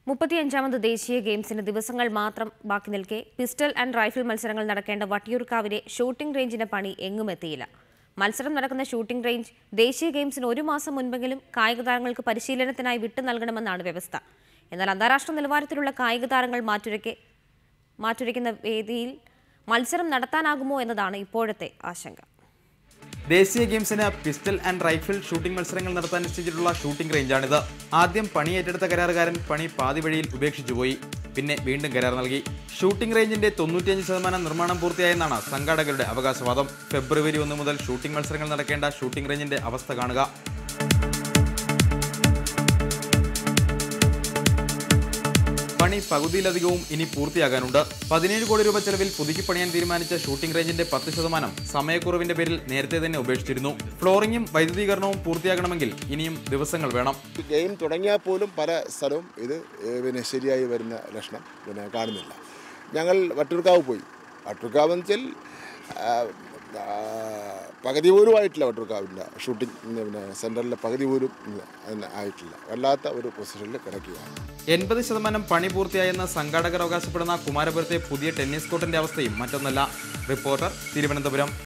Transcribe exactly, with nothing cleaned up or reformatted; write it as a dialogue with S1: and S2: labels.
S1: മുപ്പത്തിയഞ്ചാമത് ദേശീയ ഗെയിംസിന് ദിവസങ്ങൾ മാത്രം ബാക്കി നിൽക്കെ പിസ്റ്റൾ ആൻഡ് റൈഫിൾ മത്സരങ്ങൾ നടക്കേണ്ട വട്ടിയൂർക്കാവിലെ ഷൂട്ടിംഗ് റേഞ്ചിന്റെ പണി എങ്ങുമെത്തിയില്ല. മത്സരം നടക്കുന്ന ഷൂട്ടിംഗ് റേഞ്ച് ദേശീയ ഗെയിംസിന് ഒരു മാസം മുൻപെങ്കിലും കായിക താരങ്ങൾക്ക് പരിശീലനത്തിനായി വിട്ടു നൽകണമെന്നാണ് വ്യവസ്ഥ. എന്നാൽ അന്താരാഷ്ട്ര നിലവാരത്തിലുള്ള കായിക താരങ്ങൾ മാറ്റുരയ്ക്ക് മാറ്റുരയ്ക്കുന്ന വേദിയിൽ മത്സരം നടത്താനാകുമോ എന്നതാണ് ഇപ്പോഴത്തെ ആശങ്ക.
S2: ദേശീയ ഗെയിംസിന് പിസ്റ്റൽ ആൻഡ് റൈഫിൾ ഷൂട്ടിംഗ് മത്സരങ്ങൾ നടത്താൻ നിശ്ചയിച്ചിട്ടുള്ള ഷൂട്ടിംഗ് റേഞ്ചാണിത്. ആദ്യം പണി ഏറ്റെടുത്ത കരാറുകാരൻ പണി പാതി വഴിയിൽ ഉപേക്ഷിച്ചുപോയി. പിന്നെ വീണ്ടും കരാർ നൽകി. ഷൂട്ടിംഗ് റേഞ്ചിന്റെ തൊണ്ണൂറ്റിയഞ്ച് ശതമാനം നിർമ്മാണം പൂർത്തിയായെന്നാണ് സംഘാടകരുടെ അവകാശവാദം. ഫെബ്രുവരി ഒന്ന് മുതൽ ഷൂട്ടിംഗ് മത്സരങ്ങൾ നടക്കേണ്ട ഷൂട്ടിംഗ് റേഞ്ചിന്റെ അവസ്ഥ കാണുക. പണി പകുതിയിലധികവും ഇനി പൂർത്തിയാകാനുണ്ട്. പതിനേഴ് കോടി രൂപ ചെലവിൽ പുതുക്കി പണിയാൻ തീരുമാനിച്ച ഷൂട്ടിംഗ് റേഞ്ചിന്റെ പത്ത് ശതമാനം സമയക്കുറവിന്റെ പേരിൽ നേരത്തെ തന്നെ ഉപേക്ഷിച്ചിരുന്നു. ഫ്ലോറിംഗും വൈദ്യുതീകരണവും പൂർത്തിയാകണമെങ്കിൽ ഇനിയും ദിവസങ്ങൾ വേണം.
S3: ഗെയിം തുടങ്ങിയാൽ പോലും പല സ്ഥലവും ഇത് പിന്നെ ശരിയായി വരുന്ന ലക്ഷണം പിന്നെ കാണുന്നില്ല. ഞങ്ങൾ വട്ടിയൂർക്കാവ് പോയി. വട്ടിയൂർക്കാവ് എന്ന് വെച്ചാൽ പകുതി പോലും ആയിട്ടില്ല. വട്ടിയൂർക്കാവിൻ്റെ ഷൂട്ടിംഗ് പിന്നെ സെൻറ്ററിലെ പകുതി പോലും ആയിട്ടില്ല. വല്ലാത്ത ഒരു പൊസിഷനിൽ കിടക്കുകയാണ്.
S2: എൺപത് ശതമാനം പണി പൂർത്തിയായെന്ന് സംഘാടകർ അവകാശപ്പെടുന്ന കുമാരപുരത്തെ പുതിയ ടെന്നീസ് കോർട്ടിന്റെ അവസ്ഥയും മറ്റൊന്നല്ല. റിപ്പോർട്ടർ, തിരുവനന്തപുരം.